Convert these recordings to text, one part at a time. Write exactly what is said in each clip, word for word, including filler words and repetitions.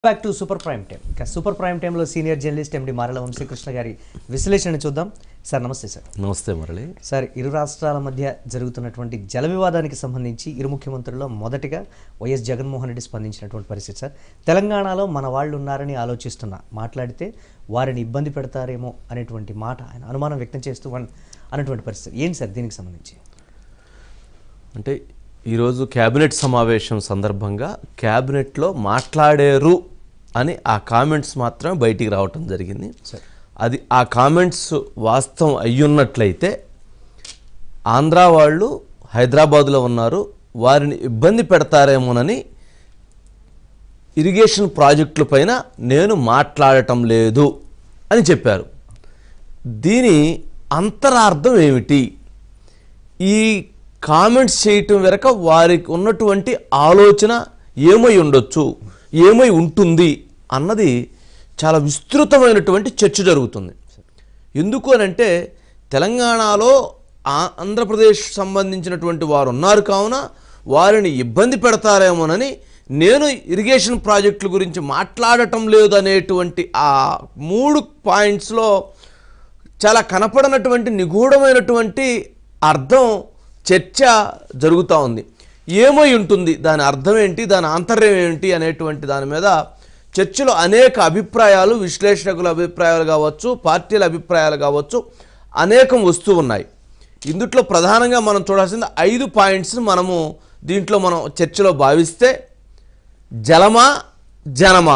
Back to super prime time. ఇంకా super prime టైంలో senior journalist MD Marela Vamsikrishna గారి విశ్లేషణ చూద్దాం. సార్ నమస్తే. సార్ నమస్తే మురళి. సార్, ఇరు రాష్ట్రాల మధ్య జరుగుతున్నటువంటి జల వివాదానికి సంబంధించి ఇరు ముఖ్యమంత్రుల్లో మొదటిగా వైఎస్ జగన్మోహన్ రెడ్డి స్పందించినటువంటి పరిస్థితి. సార్, తెలంగాణలో మన వాళ్ళు ఉన్నారని ఆలోచిస్తున్నా, మాట్లాడితే వారిని ఇబ్బంది పెడతారేమో అనేటువంటి మాట ఆయన అనుమానం వ్యక్తం చేస్తూ అన్నటువంటి పరిస్థితి ఏంటి సార్? దీనికి సంబంధించి అంటే ఈరోజు క్యాబినెట్ సమావేశం సందర్భంగా క్యాబినెట్లో మాట్లాడారు అని ఆ కామెంట్స్ మాత్రం బయటికి రావటం జరిగింది. అది ఆ కామెంట్స్ వాస్తవం అయ్యున్నట్లయితే ఆంధ్ర వాళ్ళు హైదరాబాదులో ఉన్నారు, వారిని ఇబ్బంది పెడతారేమోనని ఇరిగేషన్ ప్రాజెక్టుల పైన నేను మాట్లాడటం లేదు అని చెప్పారు. దీని అంతరార్థం ఏమిటి? ఈ కామెంట్స్ చేయటం వెనక వారికి ఉన్నటువంటి ఆలోచన ఏమై ఉండొచ్చు, ఏమై ఉంటుంది అన్నది చాలా విస్తృతమైనటువంటి చర్చ జరుగుతుంది. ఎందుకు అనంటే తెలంగాణలో ఆంధ్రప్రదేశ్ సంబంధించినటువంటి వారు ఉన్నారు కావున వారిని ఇబ్బంది పెడతారేమోనని నేను ఇరిగేషన్ ప్రాజెక్టుల గురించి మాట్లాడటం లేదు అనేటువంటి ఆ మూడు పాయింట్స్లో చాలా కనపడనటువంటి నిగూఢమైనటువంటి అర్థం చర్చ జరుగుతూ ఉంది. ఏమై ఉంటుంది, దాని అర్థం ఏంటి, దాని ఆంతర్యం ఏంటి అనేటువంటి దాని మీద చర్చలో అనేక అభిప్రాయాలు, విశ్లేషకుల అభిప్రాయాలు కావచ్చు, పార్టీల అభిప్రాయాలు కావచ్చు, అనేకం వస్తూ ఉన్నాయి. ఇందుట్లో ప్రధానంగా మనం చూడాల్సింది ఐదు పాయింట్స్ మనము దీంట్లో మనం చర్చలో భావిస్తే, జలమా జనమా,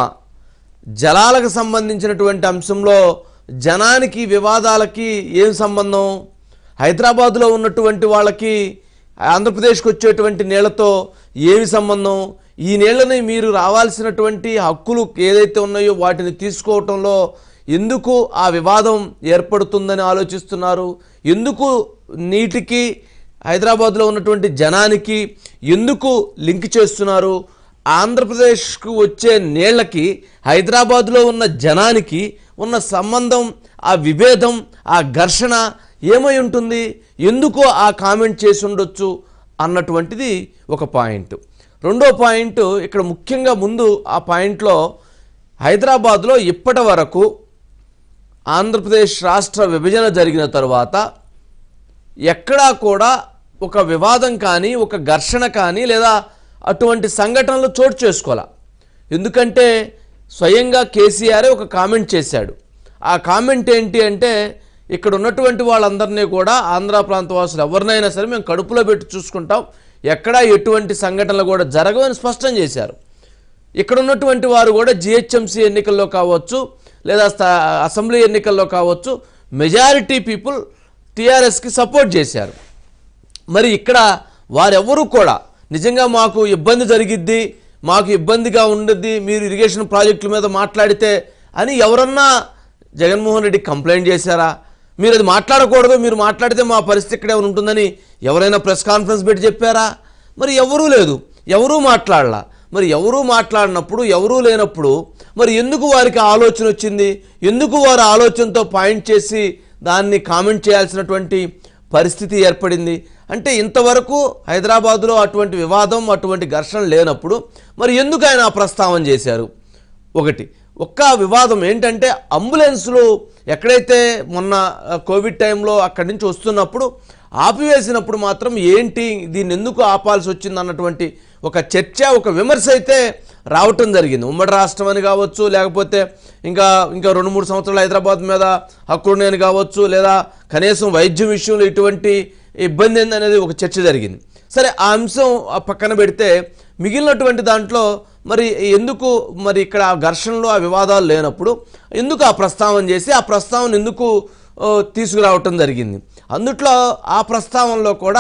జలాలకు సంబంధించినటువంటి అంశంలో జనానికి వివాదాలకి ఏం సంబంధం? హైదరాబాదులో ఉన్నటువంటి వాళ్ళకి ఆంధ్రప్రదేశ్కి వచ్చేటువంటి నీళ్లతో ఏమి సంబంధం? ఈ నీళ్ళని మీరు రావాల్సినటువంటి హక్కులు ఏదైతే ఉన్నాయో వాటిని తీసుకోవటంలో ఎందుకు ఆ వివాదం ఏర్పడుతుందని ఆలోచిస్తున్నారు? ఎందుకు నీటికి హైదరాబాద్లో ఉన్నటువంటి జనానికి ఎందుకు లింక్ చేస్తున్నారు? ఆంధ్రప్రదేశ్కు వచ్చే నీళ్ళకి హైదరాబాద్లో ఉన్న జనానికి ఉన్న సంబంధం, ఆ విభేదం, ఆ ఘర్షణ ఏమై ఉంటుంది? ఎందుకో ఆ కామెంట్ చేసి ఉండొచ్చు అన్నటువంటిది ఒక పాయింట్. రెండో పాయింట్ ఇక్కడ ముఖ్యంగా ముందు ఆ పాయింట్లో హైదరాబాద్లో ఇప్పటి వరకు ఆంధ్రప్రదేశ్ రాష్ట్ర విభజన జరిగిన తర్వాత ఎక్కడా కూడా ఒక వివాదం కానీ, ఒక ఘర్షణ కానీ లేదా అటువంటి సంఘటనలు చోటు చేసుకోవాలా. ఎందుకంటే స్వయంగా కేసీఆర్ ఒక కామెంట్ చేశాడు. ఆ కామెంట్ ఏంటి అంటే, ఇక్కడ ఉన్నటువంటి వాళ్ళందరినీ కూడా ఆంధ్ర ప్రాంత వాసులు ఎవరినైనా సరే మేము కడుపులో పెట్టి చూసుకుంటాం, ఎక్కడా ఎటువంటి సంఘటనలు కూడా జరగవని స్పష్టం చేశారు. ఇక్కడ ఉన్నటువంటి వారు కూడా జిహెచ్ఎంసీ ఎన్నికల్లో కావచ్చు లేదా అసెంబ్లీ ఎన్నికల్లో కావచ్చు మెజారిటీ పీపుల్ టీఆర్ఎస్కి సపోర్ట్ చేశారు. మరి ఇక్కడ వారెవరూ కూడా నిజంగా మాకు ఇబ్బంది జరిగిద్ది, మాకు ఇబ్బందిగా ఉండద్ది మీరు ఇరిగేషన్ ప్రాజెక్టుల మీద మాట్లాడితే అని ఎవరన్నా జగన్మోహన్ రెడ్డి కంప్లైంట్ చేశారా? మీరు అది మాట్లాడకూడదు, మీరు మాట్లాడితే మా పరిస్థితి ఇక్కడే ఉంటుందని ఎవరైనా ప్రెస్ కాన్ఫరెన్స్ పెట్టి చెప్పారా? మరి ఎవరూ లేదు, ఎవరూ మాట్లాడలా. మరి ఎవరూ మాట్లాడినప్పుడు, ఎవరూ లేనప్పుడు మరి ఎందుకు వారికి ఆలోచన వచ్చింది? ఎందుకు వారు ఆలోచనతో పాయింట్ చేసి దాన్ని కామెంట్ చేయాల్సినటువంటి పరిస్థితి ఏర్పడింది? అంటే ఇంతవరకు హైదరాబాదులో అటువంటి వివాదం, అటువంటి ఘర్షణ లేనప్పుడు మరి ఎందుకు ఆయన ఆ ప్రస్తావన చేశారు? ఒకటి ఒక్క వివాదం ఏంటంటే, అంబులెన్సులు ఎక్కడైతే మొన్న కోవిడ్ టైంలో అక్కడి నుంచి వస్తున్నప్పుడు ఆపివేసినప్పుడు మాత్రం ఏంటి, దీన్ని ఎందుకు ఆపాల్సి వచ్చింది అన్నటువంటి ఒక చర్చ, ఒక విమర్శ అయితే రావటం జరిగింది. ఉమ్మడి రాష్ట్రం అని కావచ్చు, లేకపోతే ఇంకా ఇంకా రెండు మూడు సంవత్సరాలు హైదరాబాద్ మీద హక్కులు నేను కావచ్చు, లేదా కనీసం వైద్యం విషయంలో ఇటువంటి ఇబ్బంది ఏంది అనేది ఒక చర్చ జరిగింది. సరే, ఆ అంశం పక్కన పెడితే మిగిలినటువంటి దాంట్లో మరి ఎందుకు మరి ఇక్కడ ఆ ఘర్షణలు, ఆ వివాదాలు లేనప్పుడు ఎందుకు ఆ ప్రస్తావన చేసి ఆ ప్రస్తావన ఎందుకు తీసుకురావటం జరిగింది? అందుట్లో ఆ ప్రస్తావనలో కూడా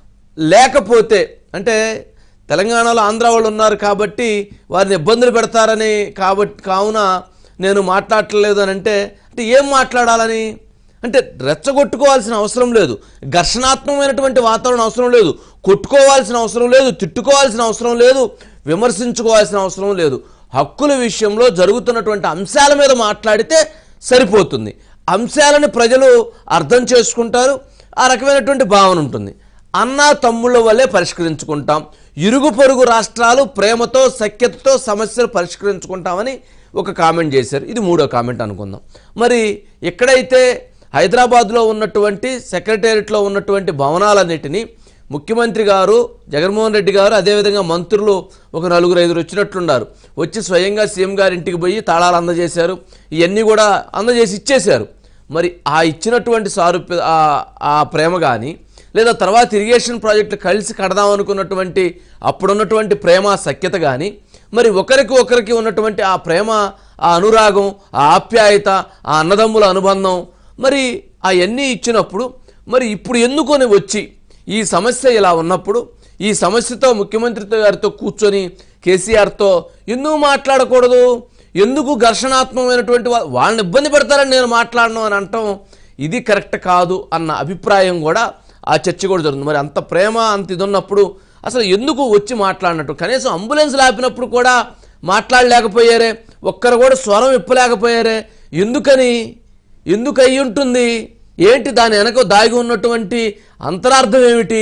లేకపోతే అంటే తెలంగాణలో ఆంధ్ర వాళ్ళు ఉన్నారు కాబట్టి వారిని ఇబ్బందులు పెడతారని కాబట్టి కావున నేను మాట్లాడట్లేదు అని అంటే అంటే ఏం మాట్లాడాలని? అంటే రెచ్చగొట్టుకోవాల్సిన అవసరం లేదు, ఘర్షణాత్మకమైనటువంటి వాతావరణం అవసరం లేదు, కొట్టుకోవాల్సిన అవసరం లేదు, తిట్టుకోవాల్సిన అవసరం లేదు, విమర్శించుకోవాల్సిన అవసరం లేదు. హక్కుల విషయంలో జరుగుతున్నటువంటి అంశాల మీద మాట్లాడితే సరిపోతుంది. అంశాలను ప్రజలు అర్థం చేసుకుంటారు, ఆ రకమైనటువంటి భావన ఉంటుంది. అన్నా తమ్ముళ్ళ వల్లే పరిష్కరించుకుంటాం, ఇరుగు పొరుగు రాష్ట్రాలు ప్రేమతో సఖ్యతతో సమస్యలు పరిష్కరించుకుంటామని ఒక కామెంట్ చేశారు. ఇది మూడో కామెంట్ అనుకుందాం. మరి ఎక్కడైతే హైదరాబాద్లో ఉన్నటువంటి సెక్రటేరియట్లో ఉన్నటువంటి భవనాలన్నిటినీ ముఖ్యమంత్రి గారు జగన్మోహన్ రెడ్డి గారు అదేవిధంగా మంత్రులు ఒక నలుగురు ఐదుగురు వచ్చినట్లున్నారు, వచ్చి స్వయంగా సీఎం గారి ఇంటికి పోయి తాళాలు అందజేశారు, ఇవన్నీ కూడా అందజేసి ఇచ్చేశారు. మరి ఆ ఇచ్చినటువంటి సారూప్య ఆ ప్రేమ కానీ లేదా తర్వాత ఇరిగేషన్ ప్రాజెక్టులు కలిసి కడదాం అనుకున్నటువంటి అప్పుడున్నటువంటి ప్రేమ సఖ్యత కానీ మరి ఒకరికి ఒకరికి ఉన్నటువంటి ఆ ప్రేమ ఆ అనురాగం ఆ ఆప్యాయత ఆ అన్నదమ్ముల అనుబంధం మరి అవన్నీ ఇచ్చినప్పుడు మరి ఇప్పుడు ఎందుకొని వచ్చి ఈ సమస్య ఇలా ఉన్నప్పుడు ఈ సమస్యతో ముఖ్యమంత్రి గారితో కూర్చొని కేసీఆర్తో ఎందుకు మాట్లాడకూడదు, ఎందుకు ఘర్షణాత్మకమైనటువంటి వాళ్ళని ఇబ్బంది పెడతారని నేను మాట్లాడను అని అంటాం ఇది కరెక్ట్ కాదు అన్న అభిప్రాయం కూడా ఆ చర్చ కూడా జరుగుతుంది. మరి అంత ప్రేమ అంత ఇది ఉన్నప్పుడు అసలు ఎందుకు వచ్చి మాట్లాడినట్టు, కనీసం అంబులెన్స్ ఆపినప్పుడు కూడా మాట్లాడలేకపోయారే, ఒక్కరు కూడా స్వరం ఇప్పలేకపోయారే, ఎందుకని ఎందుకు అయ్యి ఉంటుంది, ఏంటి దాని వెనక దాగి ఉన్నటువంటి అంతరార్థం ఏమిటి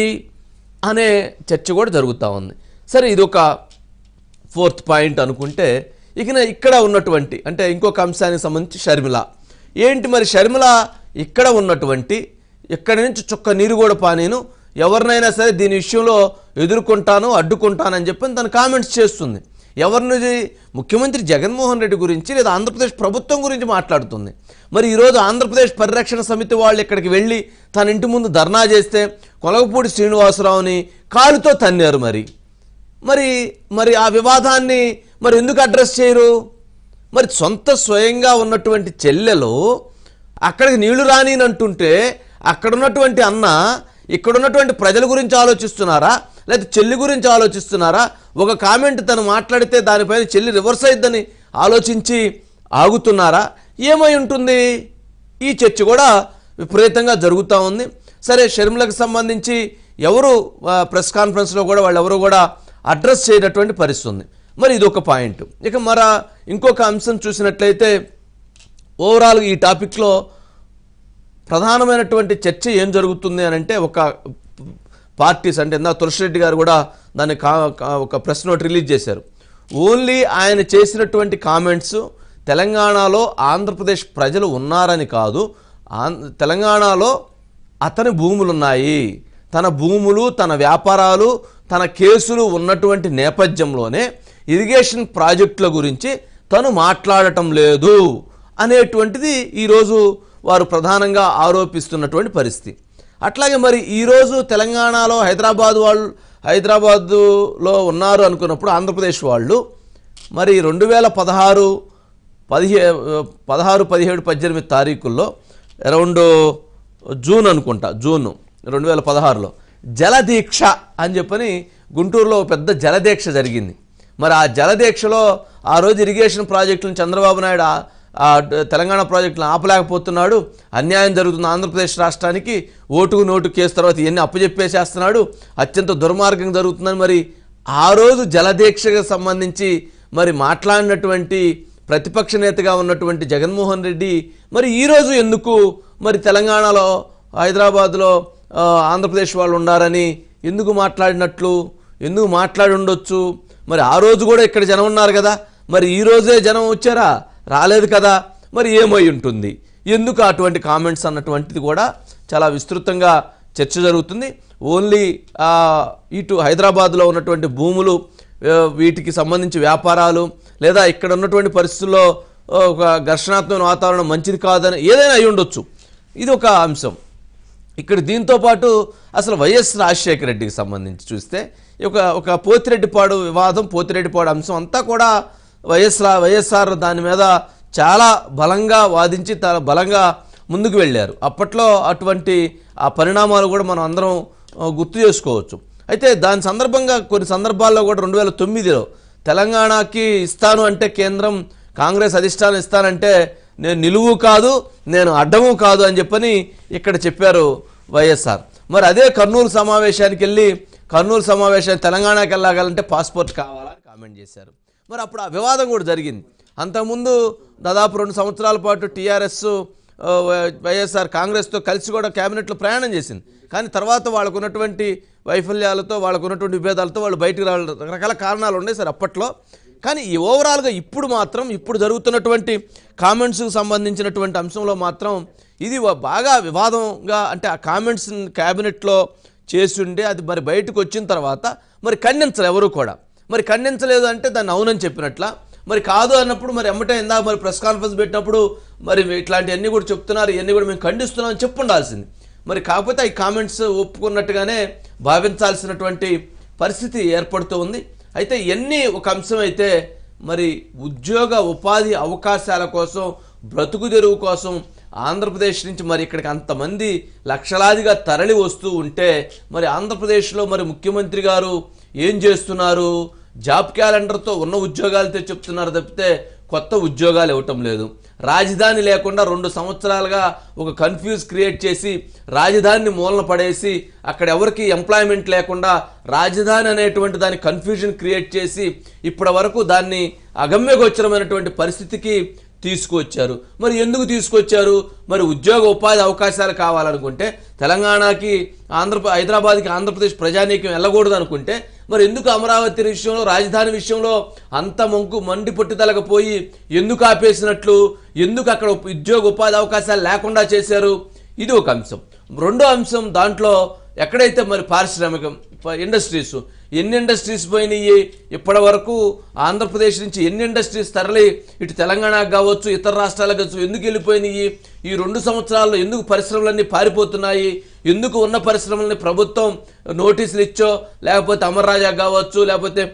అనే చర్చ కూడా జరుగుతూ ఉంది. సరే ఇది ఒక ఫోర్త్ పాయింట్ అనుకుంటే ఇక ఇక్కడ ఉన్నటువంటి అంటే ఇంకొక అంశానికి సంబంధించి షర్మిల ఏంటి మరి షర్మిల ఇక్కడ ఉన్నటువంటి ఇక్కడి నుంచి చుక్క నీరు కూడా పానీను ఎవరినైనా సరే దీని విషయంలో ఎదుర్కొంటాను అడ్డుకుంటానని చెప్పి తను కామెంట్స్ చేస్తుంది. ఎవరిని ముఖ్యమంత్రి జగన్మోహన్ రెడ్డి గురించి లేదా ఆంధ్రప్రదేశ్ ప్రభుత్వం గురించి మాట్లాడుతుంది. మరి ఈరోజు ఆంధ్రప్రదేశ్ పరిరక్షణ సమితి వాళ్ళు ఇక్కడికి వెళ్ళి తన ఇంటి ముందు ధర్నా చేస్తే కొలగపూడి శ్రీనివాసరావుని కాలుతో తన్నారు. మరి మరి మరి ఆ వివాదాన్ని మరి ఎందుకు అడ్రస్ చేయరు? మరి సొంత స్వయంగా ఉన్నటువంటి చెల్లెలు అక్కడికి నీళ్లు రాని అంటుంటే అక్కడ ఉన్నటువంటి అన్న ఇక్కడ ఉన్నటువంటి ప్రజల గురించి ఆలోచిస్తున్నారా లేదా చెల్లి గురించి ఆలోచిస్తున్నారా? ఒక కామెంట్ తను మాట్లాడితే దానిపైన చెల్లి రివర్స్ అయిద్దని ఆలోచించి ఆగుతున్నారా? ఏమై ఉంటుంది? ఈ చర్చ కూడా విపరీతంగా జరుగుతూ ఉంది. సరే షర్మిలకు సంబంధించి ఎవరు ప్రెస్ కాన్ఫరెన్స్లో కూడా వాళ్ళు ఎవరు కూడా అడ్రస్ చేయనటువంటి పరిస్థితి ఉంది. మరి ఇది ఒక పాయింట్. ఇక మర ఇంకొక అంశం చూసినట్లయితే ఓవరాల్ ఈ టాపిక్లో ప్రధానమైనటువంటి చర్చ ఏం జరుగుతుంది అని అంటే ఒక పార్టీస్ అంటే ఇందా తులసిరెడ్డి గారు కూడా దాన్ని ఒక ప్రెస్ నోట్ రిలీజ్ చేశారు. ఓన్లీ ఆయన చేసినటువంటి కామెంట్స్ తెలంగాణలో ఆంధ్రప్రదేశ్ ప్రజలు ఉన్నారని కాదు, తెలంగాణలో అతని భూములు ఉన్నాయి, తన భూములు తన వ్యాపారాలు తన కేసులు ఉన్నటువంటి నేపథ్యంలోనే ఇరిగేషన్ ప్రాజెక్టుల గురించి తను మాట్లాడటం లేదు అనేటువంటిది ఈరోజు వారు ప్రధానంగా ఆరోపిస్తున్నటువంటి పరిస్థితి. అట్లాగే మరి ఈరోజు తెలంగాణలో హైదరాబాద్ వాళ్ళు హైదరాబాదులో ఉన్నారు అనుకున్నప్పుడు ఆంధ్రప్రదేశ్ వాళ్ళు మరి రెండు వేల పదహారు పదిహే పదహారు పదిహేడు పద్దెనిమిది తారీఖుల్లో అరౌండ్ జూన్ అనుకుంటా జూన్ రెండు వేల పదహారులో జలదీక్ష అని చెప్పని గుంటూరులో పెద్ద జలదీక్ష జరిగింది. మరి ఆ జలదీక్షలో ఆ రోజు ఇరిగేషన్ ప్రాజెక్టులను చంద్రబాబు నాయుడు తెలంగాణ ప్రాజెక్టులను ఆపలేకపోతున్నాడు, అన్యాయం జరుగుతుంది ఆంధ్రప్రదేశ్ రాష్ట్రానికి, ఓటుకు నోటు కేసు తర్వాత ఇవన్నీ అప్పచెప్పేసేస్తున్నాడు, అత్యంత దుర్మార్గం జరుగుతుందని మరి ఆ రోజు జలదీక్షకు సంబంధించి మరి మాట్లాడినటువంటి ప్రతిపక్ష నేతగా ఉన్నటువంటి జగన్మోహన్ రెడ్డి మరి ఈరోజు ఎందుకు మరి తెలంగాణలో హైదరాబాద్లో ఆంధ్రప్రదేశ్ వాళ్ళు ఉండారని ఎందుకు మాట్లాడినట్లు, ఎందుకు మాట్లాడి ఉండొచ్చు? మరి ఆ రోజు కూడా ఇక్కడ జనం ఉన్నారు కదా, మరి ఈ రోజే జనం వచ్చారా? రాలేదు కదా. మరి ఏమై ఉంటుంది, ఎందుకు అటువంటి కామెంట్స్ అన్నటువంటిది కూడా చాలా విస్తృతంగా చర్చ జరుగుతుంది. ఓన్లీ ఇటు హైదరాబాద్లో ఉన్నటువంటి భూములు వీటికి సంబంధించి వ్యాపారాలు లేదా ఇక్కడ ఉన్నటువంటి పరిస్థితుల్లో ఒక ఘర్షణాత్మక వాతావరణం మంచిది కాదని ఏదైనా అయి ఉండొచ్చు, ఇది ఒక అంశం. ఇక్కడ దీంతోపాటు అసలు వైఎస్ రాజశేఖర రెడ్డికి సంబంధించి చూస్తే ఒక ఒక పోతిరెడ్డిపాడు వివాదం పోతిరెడ్డిపాడు అంశం అంతా కూడా వైఎస్ వైఎస్ఆర్ దాని మీద చాలా బలంగా వాదించి చాలా బలంగా ముందుకు వెళ్ళారు. అప్పట్లో అటువంటి ఆ పరిణామాలు కూడా మనం అందరం గుర్తు చేసుకోవచ్చు. అయితే దాని సందర్భంగా కొన్ని సందర్భాల్లో కూడా రెండు వేల తొమ్మిదిలో తెలంగాణకి ఇస్తాను అంటే కేంద్రం కాంగ్రెస్ అధిష్టానం ఇస్తానంటే నేను నిలువు కాదు నేను అడ్డము కాదు అని చెప్పని ఇక్కడ చెప్పారు వైఎస్ఆర్. మరి అదే కర్నూలు సమావేశానికి వెళ్ళి కర్నూలు సమావేశానికి తెలంగాణకి వెళ్ళాలంటే పాస్పోర్ట్ కావాలని కామెంట్ చేశారు. మరి అప్పుడు ఆ వివాదం కూడా జరిగింది. అంతకుముందు దాదాపు రెండు సంవత్సరాల పాటు టీఆర్ఎస్ వైఎస్ఆర్ కాంగ్రెస్తో కలిసి కూడా క్యాబినెట్లో ప్రయాణం చేసింది. కానీ తర్వాత వాళ్ళకు ఉన్నటువంటి వైఫల్యాలతో వాళ్ళకు ఉన్నటువంటి విభేదాలతో వాళ్ళు బయటికి రావాలి, రకరకాల కారణాలు ఉన్నాయి సార్ అప్పట్లో. కానీ ఈ ఓవరాల్గా ఇప్పుడు మాత్రం ఇప్పుడు జరుగుతున్నటువంటి కామెంట్స్కి సంబంధించినటువంటి అంశంలో మాత్రం ఇది బాగా వివాదంగా, అంటే ఆ కామెంట్స్ క్యాబినెట్లో చేస్తుండే అది మరి బయటకు వచ్చిన తర్వాత మరి ఖండించరు ఎవరు కూడా. మరి ఖండించలేదు అంటే దాన్ని అవునని చెప్పినట్ల, మరి కాదు అన్నప్పుడు మరి ఎమ్మటే ఇందాక మరి ప్రెస్ కాన్ఫరెన్స్ పెట్టినప్పుడు మరి ఇట్లాంటివన్నీ కూడా చెప్తున్నారు, ఇవన్నీ కూడా మేము ఖండిస్తున్నామని చెప్పు ఉండాల్సింది. మరి కాకపోతే ఈ కామెంట్స్ ఒప్పుకున్నట్టుగానే భావించాల్సినటువంటి పరిస్థితి ఏర్పడుతూ ఉంది. అయితే ఇవన్నీ ఒక అంశం అయితే, మరి ఉద్యోగ ఉపాధి అవకాశాల కోసం, బ్రతుకు తెరువు కోసం ఆంధ్రప్రదేశ్ నుంచి మరి ఇక్కడికి అంతమంది లక్షలాదిగా తరలి వస్తూ ఉంటే మరి ఆంధ్రప్రదేశ్లో మరి ముఖ్యమంత్రి గారు ఏం చేస్తున్నారు? జాబ్ క్యాలెండర్తో ఉన్న ఉద్యోగాలతో చెప్తున్నారు తప్పితే కొత్త ఉద్యోగాలు ఇవ్వటం లేదు. రాజధాని లేకుండా రెండు సంవత్సరాలుగా ఒక కన్ఫ్యూజ్ క్రియేట్ చేసి రాజధానిని మూలన పడేసి అక్కడ ఎవరికి ఎంప్లాయ్మెంట్ లేకుండా రాజధాని అనేటువంటి దాని కన్ఫ్యూజన్ క్రియేట్ చేసి ఇప్పటి వరకు దాన్ని అగమ్యగోచరమైనటువంటి పరిస్థితికి తీసుకొచ్చారు. మరి ఎందుకు తీసుకొచ్చారు? మరి ఉద్యోగ ఉపాధి అవకాశాలు కావాలనుకుంటే తెలంగాణకి ఆంధ్ర హైదరాబాద్కి ఆంధ్రప్రదేశ్ ప్రజానీకం వెళ్ళకూడదు అనుకుంటే మరి ఎందుకు అమరావతి విషయంలో, రాజధాని విషయంలో అంత మొంకు మండి పట్టుదలకు పోయి ఎందుకు ఆపేసినట్లు, ఎందుకు అక్కడ ఉద్యోగ ఉపాధి అవకాశాలు లేకుండా చేశారు? ఇది ఒక అంశం. రెండో అంశం, దాంట్లో ఎక్కడైతే మరి పారిశ్రామికం ఇండస్ట్రీస్, ఎన్ని ఇండస్ట్రీస్ పోయినాయి ఇప్పటి వరకు? ఆంధ్రప్రదేశ్ నుంచి ఎన్ని ఇండస్ట్రీస్ తరలి ఇటు తెలంగాణకు కావచ్చు, ఇతర రాష్ట్రాలకు కావచ్చు, ఎందుకు వెళ్ళిపోయినాయి? ఈ రెండు సంవత్సరాల్లో ఎందుకు పరిశ్రమలన్నీ పారిపోతున్నాయి? ఎందుకు ఉన్న పరిశ్రమలని ప్రభుత్వం నోటీసులు ఇచ్చో, లేకపోతే అమర్ రాజాకు కావచ్చు, లేకపోతే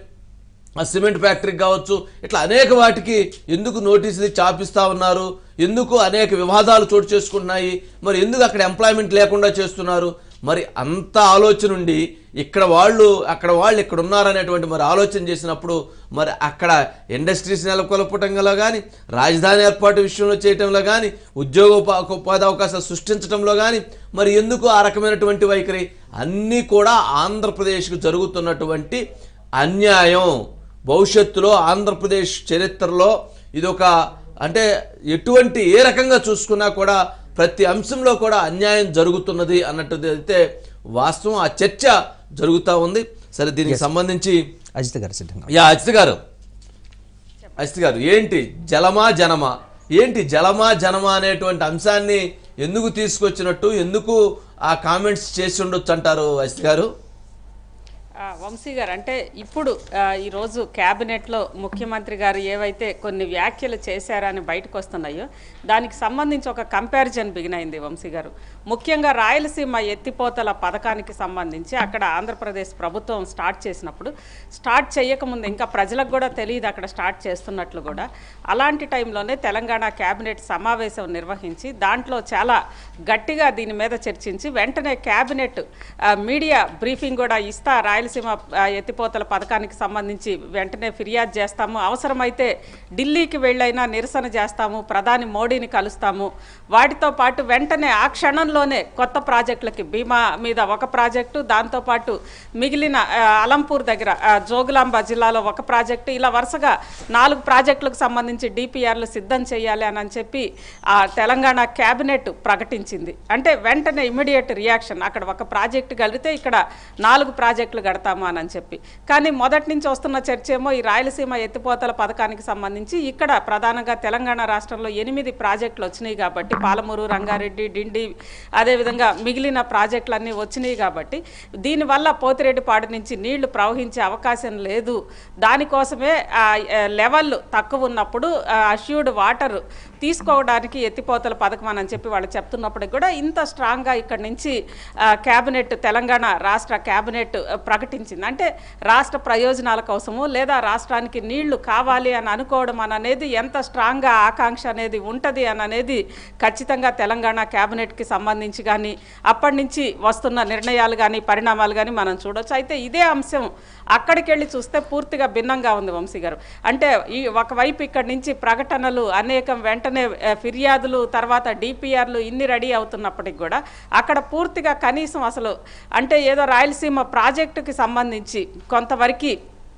ఆ సిమెంట్ ఫ్యాక్టరీకి కావచ్చు, ఇట్లా అనేక వాటికి ఎందుకు నోటీసులు ఇచ్చి ఆపిస్తూ ఉన్నారు? ఎందుకు అనేక వివాదాలు చోటు చేసుకుంటున్నాయి? మరి ఎందుకు అక్కడ ఎంప్లాయ్మెంట్ లేకుండా చేస్తున్నారు? మరి అంత ఆలోచన ఉండి ఇక్కడ వాళ్ళు అక్కడ వాళ్ళు ఇక్కడ ఉన్నారనేటువంటి మరి ఆలోచన చేసినప్పుడు మరి అక్కడ ఇండస్ట్రీస్ నెలకొల్పటంలో కానీ, రాజధాని ఏర్పాటు విషయంలో చేయటంలో కానీ, ఉద్యోగ ఉపాధి అవకాశాలు సృష్టించడంలో కానీ మరి ఎందుకు ఆ రకమైనటువంటి వైఖరి? అన్నీ కూడా ఆంధ్రప్రదేశ్కు జరుగుతున్నటువంటి అన్యాయం. భవిష్యత్తులో ఆంధ్రప్రదేశ్ చరిత్రలో ఇదొక, అంటే ఎటువంటి ఏ రకంగా చూసుకున్నా కూడా ప్రతి అంశంలో కూడా అన్యాయం జరుగుతున్నది అన్నట్టు అయితే వాస్తవం. ఆ చర్చ జరుగుతూ ఉంది. సరే, దీనికి సంబంధించి అజిత్ గారు సిద్ధంగా. యా అజిత్ గారు అజిత్ గారు ఏంటి జలమా జనమా, ఏంటి జలమా జనమా అనేటువంటి అంశాన్ని ఎందుకు తీసుకొచ్చినట్టు, ఎందుకు ఆ కామెంట్స్ చేసి ఉండొచ్చు అంటారు అజిత్ గారు? వంశీ గారు, అంటే ఇప్పుడు ఈరోజు క్యాబినెట్లో ముఖ్యమంత్రి గారు ఏవైతే కొన్ని వ్యాఖ్యలు చేశారని బయటకు వస్తున్నాయో దానికి సంబంధించి ఒక కంపారిజన్ బిగిన్ అయింది వంశీ గారు. ముఖ్యంగా రాయలసీమ ఎత్తిపోతల పథకానికి సంబంధించి అక్కడ ఆంధ్రప్రదేశ్ ప్రభుత్వం స్టార్ట్ చేసినప్పుడు, స్టార్ట్ చేయకముందు ఇంకా ప్రజలకు కూడా తెలియదు అక్కడ స్టార్ట్ చేస్తున్నట్లు కూడా, అలాంటి టైంలోనే తెలంగాణ క్యాబినెట్ సమావేశం నిర్వహించి దాంట్లో చాలా గట్టిగా దీని మీద చర్చించి వెంటనే క్యాబినెట్ మీడియా బ్రీఫింగ్ కూడా ఇస్తా రాయలసీమ ఎత్తిపోతల పథకానికి సంబంధించి వెంటనే ఫిర్యాదు చేస్తాము, అవసరమైతే ఢిల్లీకి వెళ్ళైనా నిరసన చేస్తాము, ప్రధాని మోడీని కలుస్తాము, వాటితో పాటు వెంటనే ఆ క్షణంలోనే కొత్త ప్రాజెక్టులకి భీమా మీద ఒక ప్రాజెక్టు, దాంతోపాటు మిగిలిన అలంపూర్ దగ్గర జోగులాంబ జిల్లాలో ఒక ప్రాజెక్టు, ఇలా వరుసగా నాలుగు ప్రాజెక్టులకు సంబంధించి డిపిఆర్లు సిద్ధం చేయాలి అని చెప్పి ఆ తెలంగాణ క్యాబినెట్ ప్రకటించింది. అంటే వెంటనే ఇమ్మీడియట్ రియాక్షన్, అక్కడ ఒక ప్రాజెక్టు కలిగితే ఇక్కడ నాలుగు ప్రాజెక్టులు కడతాము అని చెప్పి. కానీ మొదటి నుంచి వస్తున్న చర్చ ఏమో ఈ రాయలసీమ ఎత్తిపోతల పథకానికి సంబంధించి ఇక్కడ ప్రధానంగా తెలంగాణ రాష్ట్రంలో ఎనిమిది ప్రాజెక్టులు వచ్చినాయి కాబట్టి, పాలమూరు, రంగారెడ్డి, డిండి, అదేవిధంగా మిగిలిన ప్రాజెక్టులన్నీ వచ్చినాయి కాబట్టి దీనివల్ల పోతిరెడ్డిపాడు నుంచి నీళ్లు ప్రవహించే అవకాశం లేదు, దానికోసమే లెవెల్ తక్కువ ఉన్నప్పుడు అష్యూర్డ్ వాటర్ తీసుకోవడానికి ఎత్తిపోతల పథకం అని చెప్పి వాళ్ళు చెప్తున్నప్పటికి కూడా ఇంత స్ట్రాంగ్గా ఇక్కడ నుంచి క్యాబినెట్, తెలంగాణ రాష్ట్ర క్యాబినెట్ ప్రకటించింది. అంటే రాష్ట్ర ప్రయోజనాల కోసము లేదా రాష్ట్రానికి నీళ్లు కావాలి అని అనుకోవడం అని అనేది ఎంత స్ట్రాంగ్గా ఆకాంక్ష అనేది ఉంటుంది అని అనేది ఖచ్చితంగా తెలంగాణ క్యాబినెట్కి సంబంధించి కానీ అప్పటి నుంచి వస్తున్న నిర్ణయాలు కానీ పరిణామాలు కానీ మనం చూడవచ్చు. అయితే ఇదే అంశం అక్కడికి వెళ్ళి చూస్తే పూర్తిగా భిన్నంగా ఉంది వంశీ గారు. అంటే ఈ ఒకవైపు ఇక్కడి నుంచి ప్రకటనలు అనేకం, వెంటనే ఫిర్యాదులు, తర్వాత డిపిఆర్లు ఇన్ని రెడీ అవుతున్నప్పటికి కూడా అక్కడ పూర్తిగా కనీసం అసలు అంటే ఏదో రాయలసీమ ప్రాజెక్టుకి సంబంధించి కొంతవరకు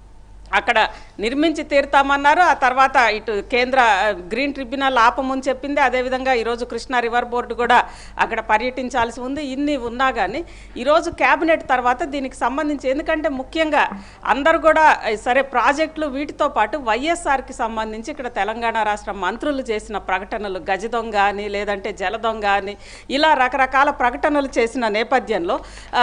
అక్కడ నిర్మించి తీరుతామన్నారు. ఆ తర్వాత ఇటు కేంద్ర గ్రీన్ ట్రిబ్యునల్ ఆపమని చెప్పింది. అదేవిధంగా ఈరోజు కృష్ణా రివర్ బోర్డు కూడా అక్కడ పర్యటించాల్సి ఉంది. ఇన్ని ఉన్నా కానీ ఈరోజు క్యాబినెట్ తర్వాత దీనికి సంబంధించి, ఎందుకంటే ముఖ్యంగా అందరు కూడా సరే ప్రాజెక్టులు వీటితో పాటు వైఎస్ఆర్కి సంబంధించి ఇక్కడ తెలంగాణ రాష్ట్ర మంత్రులు చేసిన ప్రకటనలు, గజ దొంగ అని లేదంటే జల దొంగ అని ఇలా రకరకాల ప్రకటనలు చేసిన నేపథ్యంలో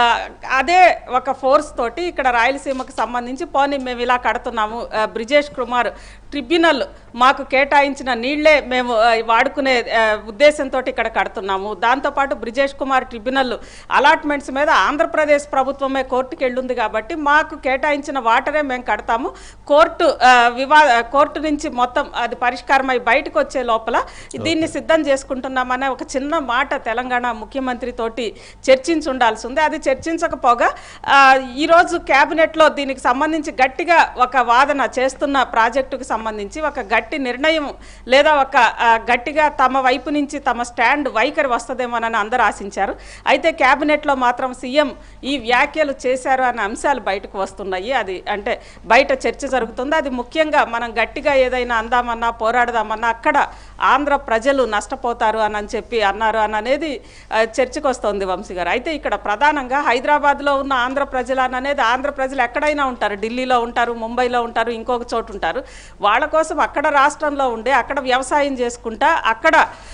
అదే ఒక ఫోర్స్ తోటి ఇక్కడ రాయలసీమకు సంబంధించి పోనీ మేము ఇలా కడుతున్నాము, బ్రిజేష్ కుమార్ ట్రిబ్యునల్ మాకు కేటాయించిన నీళ్లే మేము వాడుకునే ఉద్దేశంతో ఇక్కడ కడుతున్నాము. దాంతోపాటు బ్రిజేష్ కుమార్ ట్రిబ్యునల్ అలాట్మెంట్స్ మీద ఆంధ్రప్రదేశ్ ప్రభుత్వమే కోర్టుకు వెళ్ళింది కాబట్టి మాకు కేటాయించిన వాటరే మేము కడతాము, కోర్టు వివా కోర్టు నుంచి మొత్తం అది పరిష్కారమై బయటకు వచ్చే లోపల దీన్ని సిద్ధం చేసుకుంటున్నామనే ఒక చిన్న మాట తెలంగాణ ముఖ్యమంత్రి తోటి చర్చించి ఉండాల్సి ఉంది. అది చర్చించకపోగా ఈరోజు క్యాబినెట్లో దీనికి సంబంధించి గట్టిగా ఒక వాదన చేస్తున్న ప్రాజెక్టుకు సంబంధించి ఒక గట్టి నిర్ణయం లేదా ఒక గట్టిగా తమ వైపు నుంచి తమ స్టాండ్ వైఖరి వస్తుందేమోనని అందరూ ఆశించారు. అయితే క్యాబినెట్లో మాత్రం సీఎం ఈ వ్యాఖ్యలు చేశారు అనే అంశాలు బయటకు వస్తున్నాయి. అది అంటే బయట చర్చ జరుగుతుంది. అది ముఖ్యంగా మనం గట్టిగా ఏదైనా అందామన్నా పోరాడదామన్నా అక్కడ ఆంధ్ర ప్రజలు నష్టపోతారు అని చెప్పి అన్నారు అని అనేది చర్చకు వస్తుంది వంశీ గారు. అయితే ఇక్కడ ప్రధానంగా హైదరాబాద్లో ఉన్న ఆంధ్ర ప్రజలు అని అనేది ఆంధ్ర ప్రజలు ఎక్కడైనా ఉంటారు, ఢిల్లీలో ఉంటారు, ముంబైలో ఉంటారు, ఇంకొక చోటు ఉంటారు. వాళ్ళ కోసం అక్కడ రాష్ట్రంలో ఉండే అక్కడ వ్యవసాయం చేసుకుంటా అక్కడ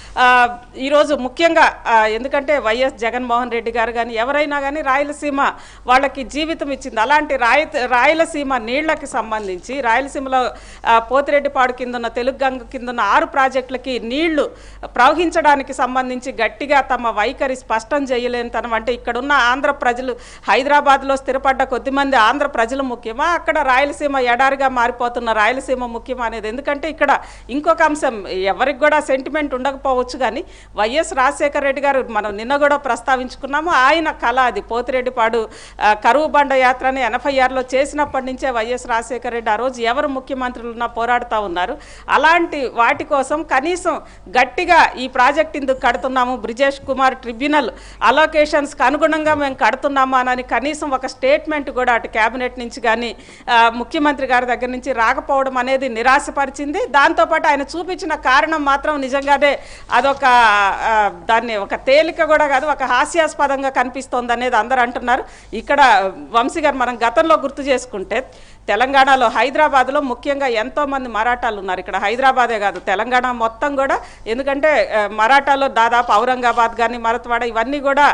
ఈరోజు ముఖ్యంగా ఎందుకంటే వైఎస్ జగన్మోహన్ రెడ్డి గారు కానీ ఎవరైనా కానీ రాయలసీమ వాళ్ళకి జీవితం ఇచ్చింది. అలాంటి రాయ రాయలసీమ నీళ్లకి సంబంధించి రాయలసీమలో పోతిరెడ్డిపాడు కింద ఉన్న తెలుగు గంగ కింద ఉన్న ఆరు ప్రాజెక్టులకి నీళ్లు ప్రవహించడానికి సంబంధించి గట్టిగా తమ వైఖరి స్పష్టం చేయలేని తనం. అంటే ఇక్కడున్న ఆంధ్ర ప్రజలు హైదరాబాద్లో స్థిరపడ్డ కొద్దిమంది ఆంధ్ర ప్రజలు ముఖ్యమా, అక్కడ రాయలసీమ ఎడారిగా మారిపోతున్న రాయలసీమ ముఖ్యం అనేది. ఎందుకంటే ఇక్కడ ఇంకొక అంశం ఎవరికి కూడా సెంటిమెంట్ ఉండకపోవచ్చు కానీ వైఎస్ రాజశేఖర రెడ్డి గారు మనం నిన్న కూడా ప్రస్తావించుకున్నాము, ఆయన కళ అది పోతిరెడ్డిపాడు కరువు బండ యాత్రని ఎనభై ఆరులో చేసినప్పటి నుంచే వైఎస్ రాజశేఖర రెడ్డి ఆ రోజు ఎవరు ముఖ్యమంత్రులు ఉన్నా పోరాడుతూ ఉన్నారు. అలాంటి వాటి కోసం కనీసం గట్టిగా ఈ ప్రాజెక్ట్ ఇందుకు కడుతున్నాము, బ్రిజేష్ కుమార్ ట్రిబ్యునల్ అలొకేషన్స్కి అనుగుణంగా మేము కడుతున్నాము అని కనీసం ఒక స్టేట్మెంట్ కూడా అటు క్యాబినెట్ నుంచి కానీ ముఖ్యమంత్రి గారి దగ్గర నుంచి రాకపోవడం అనేది నిరాశపరిచింది. దాంతోపాటు ఆయన చూపించిన కారణం మాత్రం నిజంగానే అదొక దాన్ని ఒక తేలిక కూడా కాదు, ఒక హాస్యాస్పదంగా కనిపిస్తోంది అనేది అందరూ అంటున్నారు. ఇక్కడ వంశీ గారు మనం గతంలో గుర్తు చేసుకుంటే తెలంగాణలో హైదరాబాద్లో ముఖ్యంగా ఎంతోమంది మరాఠాలు ఉన్నారు. ఇక్కడ హైదరాబాదే కాదు తెలంగాణ మొత్తం కూడా, ఎందుకంటే మరాఠాలో దాదాపు ఔరంగాబాద్ కానీ మరత్వాడ ఇవన్నీ కూడా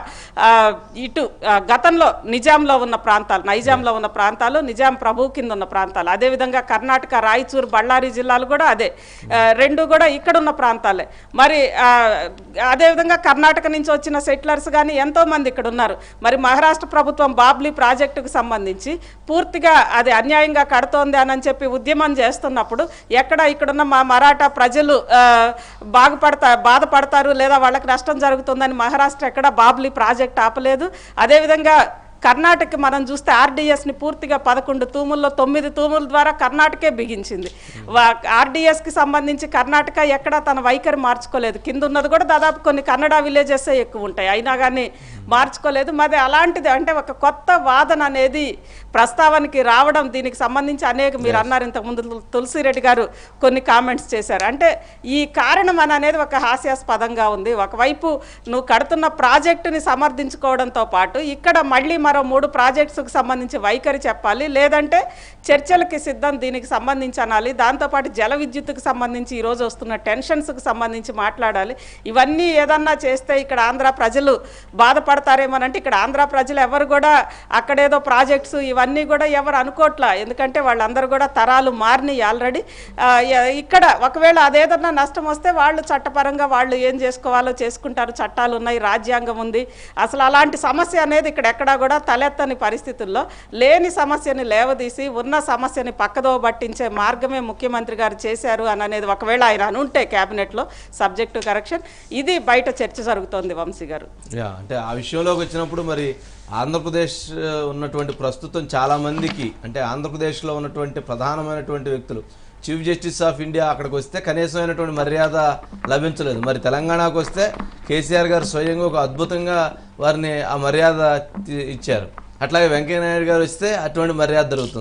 ఇటు గతంలో నిజాంలో ఉన్న ప్రాంతాలు, నైజాంలో ఉన్న ప్రాంతాలు, నిజాం ప్రభు కింద ఉన్న ప్రాంతాలు. అదేవిధంగా కర్ణాటక రాయచూరు బళ్ళారి జిల్లాలు కూడా అదే, రెండు కూడా ఇక్కడున్న ప్రాంతాలే. మరి అదేవిధంగా కర్ణాటక నుంచి వచ్చిన సెటిలర్స్ కానీ ఎంతోమంది ఇక్కడ ఉన్నారు. మరి మహారాష్ట్ర ప్రభుత్వం బాబ్లీ ప్రాజెక్టుకు సంబంధించి పూర్తిగా అది అన్యాయంగా కడుతోంది అని చెప్పి ఉద్యమం చేస్తున్నప్పుడు ఎక్కడ ఇక్కడున్న మా మరాఠా ప్రజలు బాగుపడతా బాధపడతారు లేదా వాళ్ళకి నష్టం జరుగుతుందని మహారాష్ట్ర ఎక్కడ బాబ్లీ ప్రాజెక్ట్ ఆపలేదు. అదేవిధంగా కర్ణాటక మనం చూస్తే ఆర్డీఎస్ని పూర్తిగా పదకొండు తూముల్లో తొమ్మిది తూముల ద్వారా కర్ణాటకే బిగించింది. ఆర్డీఎస్కి సంబంధించి కర్ణాటక ఎక్కడ తన వైఖరి మార్చుకోలేదు. కింద ఉన్నది కూడా దాదాపు కొన్ని కన్నడ విలేజెస్ ఎక్కువ ఉంటాయి, అయినా కానీ మార్చుకోలేదు. మరి అలాంటిది అంటే ఒక కొత్త వాదన అనేది ప్రస్తావనకి రావడం, దీనికి సంబంధించి అనేక మీరు అన్నారు ఇంతకుముందు తులసిరెడ్డి గారు కొన్ని కామెంట్స్ చేశారు. అంటే ఈ కారణం అని అనేది ఒక హాస్యాస్పదంగా ఉంది. ఒకవైపు నువ్వు కడుతున్న ప్రాజెక్టుని సమర్థించుకోవడంతో పాటు ఇక్కడ మళ్ళీ మరో మూడు ప్రాజెక్ట్స్కి సంబంధించి వైఖరి చెప్పాలి, లేదంటే చర్చలకి సిద్ధం దీనికి సంబంధించి అనాలి. దాంతోపాటు జల విద్యుత్తుకు సంబంధించి ఈరోజు వస్తున్న టెన్షన్స్కి సంబంధించి మాట్లాడాలి. ఇవన్నీ ఏదన్నా చేస్తే ఇక్కడ ఆంధ్ర ప్రజలు బాధపడతారేమోనంటే ఇక్కడ ఆంధ్ర ప్రజలు ఎవరు కూడా అక్కడేదో ప్రాజెక్ట్స్ ఇవన్నీ కూడా ఎవరు అనుకోవట్లా. ఎందుకంటే వాళ్ళందరూ కూడా తరాలు మారినాయి ఆల్రెడీ. ఇక్కడ ఒకవేళ అదేదన్నా నష్టం వస్తే వాళ్ళు చట్టపరంగా వాళ్ళు ఏం చేసుకోవాలో చేసుకుంటారు, చట్టాలు ఉన్నాయి, రాజ్యాంగం ఉంది. అసలు అలాంటి సమస్య అనేది ఇక్కడ ఎక్కడా కూడా తలెత్తని పరిస్థితుల్లో లేని సమస్యని లేవదీసి ఉన్న సమస్యని పక్కదో పట్టించే మార్గమే ముఖ్యమంత్రి గారు చేశారు అని అనేది ఒకవేళ ఆయన అనుంటే క్యాబినెట్లో సబ్జెక్టు కరెక్షన్ ఇది బయట చర్చ జరుగుతోంది వంశీ గారు. అంటే ఆ విషయంలోకి వచ్చినప్పుడు మరి ఆంధ్రప్రదేశ్ ఉన్నటువంటి ప్రస్తుతం చాలామందికి అంటే ఆంధ్రప్రదేశ్లో ఉన్నటువంటి ప్రధానమైనటువంటి వ్యక్తులు చీఫ్ జస్టిస్ ఆఫ్ ఇండియా అక్కడికి వస్తే కనీసమైనటువంటి మర్యాద లభించలేదు. మరి తెలంగాణకు వస్తే కేసీఆర్ గారు స్వయంగా ఒక అద్భుతంగా వారిని ఆ మర్యాద ఇచ్చారు. అట్లాగే వెంకయ్యనాయుడు గారు వస్తే అటువంటి మర్యాద దొరుకుతుంది.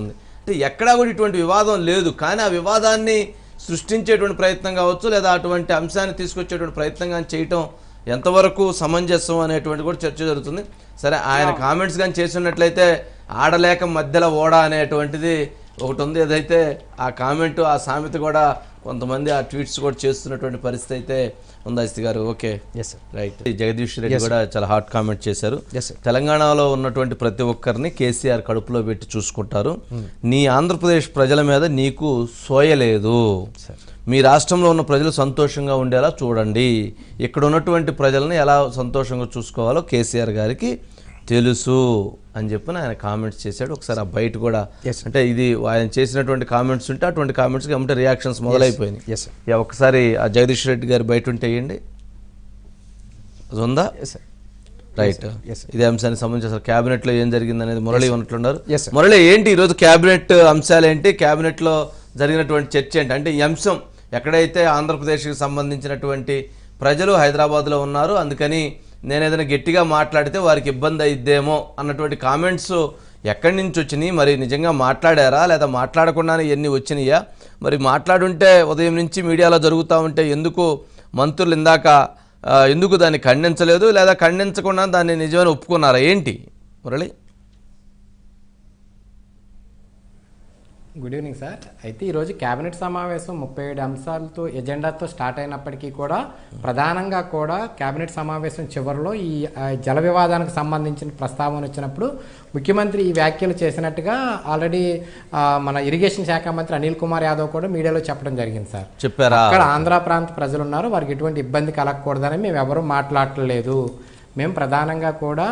అంటే ఎక్కడా కూడా ఇటువంటి వివాదం లేదు. కానీ ఆ వివాదాన్ని సృష్టించేటువంటి ప్రయత్నం కావచ్చు, లేదా అటువంటి అంశాన్ని తీసుకొచ్చేటువంటి ప్రయత్నం కానీ చేయటం ఎంతవరకు సమంజసం అనేటువంటి కూడా చర్చ జరుగుతుంది. సరే, ఆయన కామెంట్స్ కానీ చేసినట్లయితే ఆడలేక మధ్యలో ఓడ అనేటువంటిది ఒకటి ఉంది. ఏదైతే ఆ కామెంట్, ఆ సామెత కూడా కొంతమంది ఆ ట్వీట్స్ కూడా చేస్తున్నటువంటి పరిస్థితి అయితే ఉంది. అజిత్ గారు, okay, yes sir, right. Jagadish Reddy కూడా చాలా హాట్ కామెంట్ చేశారు. Yes sir. తెలంగాణలో ఉన్నటువంటి ప్రతి ఒక్కరిని కేసీఆర్ కడుపులో పెట్టి చూసుకుంటారు. నీ ఆంధ్రప్రదేశ్ ప్రజల మీద నీకు సోయలేదు. మీ రాష్ట్రంలో ఉన్న ప్రజలు సంతోషంగా ఉండేలా చూడండి. ఇక్కడ ఉన్నటువంటి ప్రజలను ఎలా సంతోషంగా చూసుకోవాలో కేసీఆర్ గారికి తెలుసు అని చెప్పి ఆయన కామెంట్స్ చేశాడు. ఒకసారి ఆ బయట కూడా అంటే ఇది ఆయన చేసినటువంటి కామెంట్స్ ఉంటే అటువంటి కామెంట్స్కి ఏమంటే రియాక్షన్స్ మొదలైపోయినాయి. ఒకసారి ఆ జగదీష్ రెడ్డి గారి బయట ఉంటే వేయండి, అది ఉందా? రైట్. ఇదే అంశానికి సంబంధించి అసలు క్యాబినెట్ లో ఏం జరిగింది అనేది మురళి ఉన్నట్లున్నారు. మురళి, ఏంటి ఈరోజు క్యాబినెట్ అంశాలు ఏంటి, క్యాబినెట్ లో జరిగినటువంటి చర్చ ఏంటి? అంటే ఈ అంశం ఎక్కడైతే ఆంధ్రప్రదేశ్కి సంబంధించినటువంటి ప్రజలు హైదరాబాద్లో ఉన్నారు, అందుకని నేను ఏదైనా గట్టిగా మాట్లాడితే వారికి ఇబ్బంది అయిద్దేమో అన్నటువంటి కామెంట్స్ ఎక్కడి నుంచి వచ్చినాయి? మరి నిజంగా మాట్లాడారా లేదా మాట్లాడకుండానే ఎన్ని వచ్చినాయా? మరి మాట్లాడుంటే ఉదయం నుంచి మీడియాలో జరుగుతూ ఉంటే ఎందుకు మంత్రులు ఇందాక ఎందుకు దాన్ని ఖండించలేదు, లేదా ఖండించకుండా దాన్ని నిజమని ఒప్పుకున్నారా ఏంటి మురళి? Good evening sir. అయితే ఈరోజు కేబినెట్ సమావేశం ముప్పై ఏడు అంశాలతో ఎజెండాతో స్టార్ట్ అయినప్పటికీ కూడా ప్రధానంగా కూడా కేబినెట్ సమావేశం చివరిలో ఈ జల వివాదానికి సంబంధించిన ప్రస్తావన వచ్చినప్పుడు ముఖ్యమంత్రి ఈ వ్యాఖ్యలు చేసినట్టుగా ఆల్రెడీ మన ఇరిగేషన్ శాఖ మంత్రి అనిల్ కుమార్ యాదవ్ కూడా మీడియాలో చెప్పడం జరిగింది సార్. చెప్పారా? అక్కడ ఆంధ్ర ప్రాంత ప్రజలు ఉన్నారు, వారికి ఎటువంటి ఇబ్బంది కలగకూడదని మేము ఎవరూ మాట్లాడట్లేదు. మేము ప్రధానంగా కూడా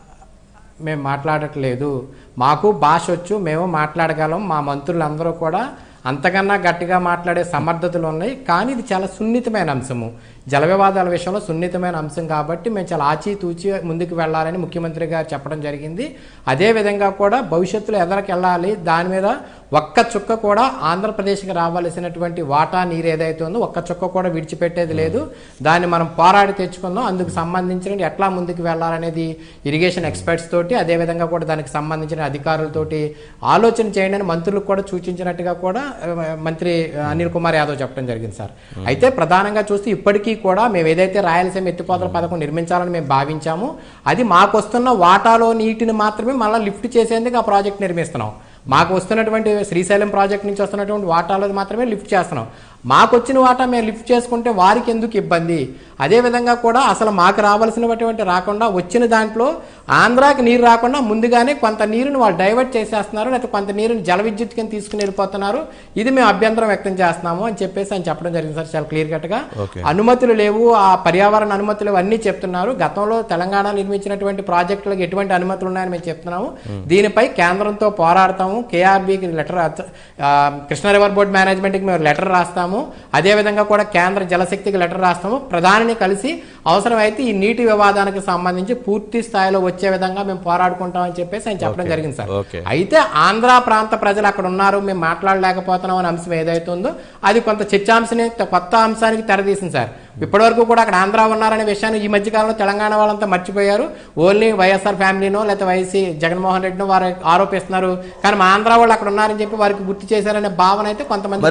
మేము మాట్లాడట్లేదు, మాకు భాష వచ్చు, మేము మాట్లాడగలం, మా మంత్రులందరూ కూడా అంతకన్నా గట్టిగా మాట్లాడే సమర్థతలు ఉన్నాయి. కానీ ఇది చాలా సున్నితమైన అంశము, జల వివాదాల విషయంలో సున్నితమైన అంశం కాబట్టి మేము చాలా ఆచితూచి ముందుకు వెళ్ళాలని ముఖ్యమంత్రి గారు చెప్పడం జరిగింది. అదేవిధంగా కూడా భవిష్యత్తులో ఎదరికి వెళ్ళాలి, దాని మీద ఒక్క చుక్క కూడా ఆంధ్రప్రదేశ్కి రావాల్సినటువంటి వాటా నీరు ఏదైతే ఉందో ఒక్క చుక్క కూడా విడిచిపెట్టేది లేదు. దాన్ని మనం పోరాడి తెచ్చుకుందాం. అందుకు సంబంధించిన ఎట్లా ముందుకు వెళ్ళాలనేది ఇరిగేషన్ ఎక్స్పర్ట్స్ తోటి, అదేవిధంగా కూడా దానికి సంబంధించిన అధికారులతోటి ఆలోచన చేయండి అని మంత్రులకు కూడా సూచించినట్టుగా కూడా మంత్రి అనిల్ కుమార్ యాదవ్ చెప్పడం జరిగింది సార్. అయితే ప్రధానంగా చూస్తే ఇప్పటికీ కూడా మేము ఏదైతే రాయలసీమ ఎత్తిపోతల పథకం నిర్మించాలని మేము భావించాము, అది మాకు వస్తున్న వాటాలో నీటిని మాత్రమే మళ్ళీ లిఫ్ట్ చేసేందుకు ఆ ప్రాజెక్ట్ నిర్మిస్తున్నాం. మాకు వస్తున్నటువంటి శ్రీశైలం ప్రాజెక్ట్ నుంచి వస్తున్నటువంటి వాటాలో మాత్రమే లిఫ్ట్ చేస్తున్నాం. మాకు వచ్చిన వాటా మేము లిఫ్ట్ చేసుకుంటే వారికి ఎందుకు ఇబ్బంది? అదేవిధంగా కూడా అసలు మాకు రావాల్సినటువంటి రాకుండా వచ్చిన దాంట్లో ఆంధ్రాకి నీరు రాకుండా ముందుగానే కొంత నీరుని వాళ్ళు డైవర్ట్ చేసేస్తున్నారు, లేకపోతే కొంత నీరుని జల విద్యుత్ కింద తీసుకుని వెళ్ళిపోతున్నారు. ఇది మేము అభ్యంతరం వ్యక్తం చేస్తున్నాము అని చెప్పేసి ఆయన చెప్పడం జరిగింది సార్. చాలా క్లియర్ కట్గా అనుమతులు లేవు, ఆ పర్యావరణ అనుమతులు అన్నీ చెప్తున్నారు. గతంలో తెలంగాణ నిర్మించినటువంటి ప్రాజెక్టులకు ఎటువంటి అనుమతులు ఉన్నాయని మేము చెప్తున్నాము. దీనిపై కేంద్రంతో పోరాడతాము. కేఆర్బీకి లెటర్, కృష్ణా రివర్ బోర్డ్ మేనేజ్మెంట్కి మేము లెటర్ రాస్తాము. అదేవిధంగా కూడా కేంద్ర జలశక్తికి లెటర్ రాస్తాము. ప్రధానిని కలిసి అవసరమైతే ఈ నీటి వివాదానికి సంబంధించి పూర్తి స్థాయిలో వచ్చే విధంగా మేము పోరాడుకుంటామని చెప్పేసి ఆయన చెప్పడం జరిగింది సార్. అయితే ఆంధ్ర ప్రాంత ప్రజలు అక్కడ ఉన్నారు, మేము మాట్లాడలేకపోతున్నాం అనే అంశం ఏదైతే ఉందో అది కొంత చర్చాంశాన్ని కొత్త అంశానికి తెరదీసింది సార్. ఇప్పటివరకు కూడా అక్కడ ఆంధ్ర ఉన్నారనే విషయాన్ని ఈ మధ్యకాలంలో తెలంగాణ వాళ్ళంతా మర్చిపోయారు. ఓన్లీ వైఎస్ఆర్ ఫ్యామిలీనో లేకపోతే వైసీ జగన్మోహన్ రెడ్డినో వారు ఆరోపిస్తున్నారు. కానీ మా ఆంధ్ర వాళ్ళు అక్కడ ఉన్నారని చెప్పి వారికి గుర్తు చేశారనే భావన అయితే కొంతమంది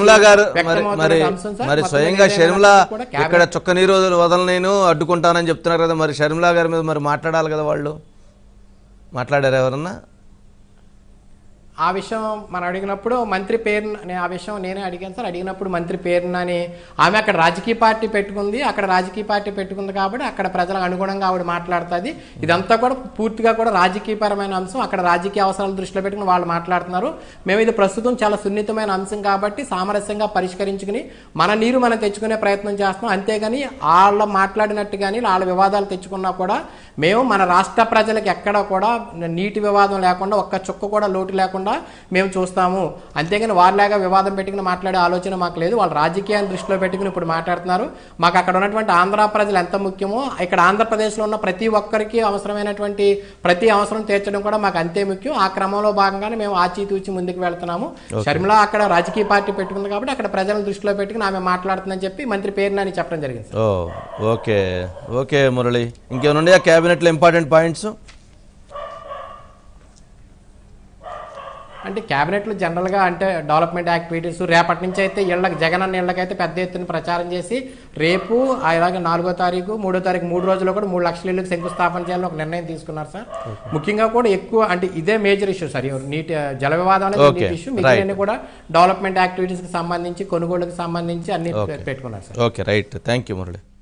మరి స్వయంగా షర్మిల ఇక్కడ చుక్క నీరు వదల నేను అడ్డుకుంటానని చెప్తున్నారు కదా, మరి షర్మిల గారి మీద మరి మాట్లాడాలి కదా, వాళ్ళు మాట్లాడారు ఎవరన్నా? ఆ విషయం మనం అడిగినప్పుడు మంత్రి పేరు, ఆ విషయం నేనే అడిగాను సార్. అడిగినప్పుడు మంత్రి పేరునని ఆమె అక్కడ రాజకీయ పార్టీ పెట్టుకుంది, అక్కడ రాజకీయ పార్టీ పెట్టుకుంది కాబట్టి అక్కడ ప్రజలకు అనుగుణంగా ఆవిడ మాట్లాడుతుంది. ఇదంతా కూడా పూర్తిగా కూడా రాజకీయపరమైన అంశం, అక్కడ రాజకీయ అవసరాలు దృష్టిలో పెట్టుకుని వాళ్ళు మాట్లాడుతున్నారు. మేము ఇది ప్రస్తుతం చాలా సున్నితమైన అంశం కాబట్టి సామరస్యంగా పరిష్కరించుకుని మన నీరు మనం తెచ్చుకునే ప్రయత్నం చేస్తున్నాం. అంతేగాని వాళ్ళ మాట్లాడినట్టు కానీ వాళ్ళ వివాదాలు తెచ్చుకున్నా కూడా మేము మన రాష్ట్ర ప్రజలకు ఎక్కడ కూడా నీటి వివాదం లేకుండా ఒక్క చుక్క కూడా లోటు లేకుండా మేము చూస్తాము. అంతేగాని వారిలాగా వివాదం పెట్టుకుని మాట్లాడే ఆలోచన మాకు లేదు. వాళ్ళు రాజకీయాన్ని దృష్టిలో పెట్టుకుని ఇప్పుడు మాట్లాడుతున్నారు. మాకు అక్కడ ఉన్నటువంటి ఆంధ్ర ప్రజలు ఎంత ముఖ్యమో ఇక్కడ ఆంధ్రప్రదేశ్లో ఉన్న ప్రతి ఒక్కరికి అవసరమైనటువంటి ప్రతి అవసరం తీర్చడం కూడా మాకు అంతే ముఖ్యం. ఆ క్రమంలో భాగంగానే మేము ఆచితూచి ముందుకు వెళ్తున్నాము. షర్మిల అక్కడ రాజకీయ పార్టీ పెట్టుకుంది కాబట్టి అక్కడ ప్రజలను దృష్టిలో పెట్టుకుని ఆమె మాట్లాడుతుందని చెప్పి మంత్రి పేరునని చెప్పడం జరిగింది. ఓకే ఓకే మురళి, ఇంకేమైనా ఉన్నాయా క్యాబినెట్లో ఇంపార్టెంట్ పాయింట్స్? అంటే క్యాబినెట్లో జనరల్గా అంటే డెవలప్మెంట్ యాక్టివిటీస్ రేపటి నుంచి అయితే ఇళ్ళకి జగన్ అన్న ఇళ్ళకైతే పెద్ద ఎత్తున ప్రచారం చేసి రేపు అలాగే నాలుగో తారీఖు మూడో తారీఖు మూడు రోజుల్లో కూడా మూడు లక్షల ఇళ్ళకి శంకుస్థాపన చేయాలని ఒక నిర్ణయం తీసుకున్నారు సార్. ముఖ్యంగా కూడా ఎక్కువ అంటే ఇదే మేజర్ ఇష్యూ సార్, నీటి జల వివాదం అనేది నీటి ఇష్యూ, మిగిలిన కూడా డెవలప్మెంట్ యాక్టివిటీస్కి సంబంధించి కొనుగోలుకి సంబంధించి అన్ని పెట్టుకున్నారు sir. Okay right, thank you Murali.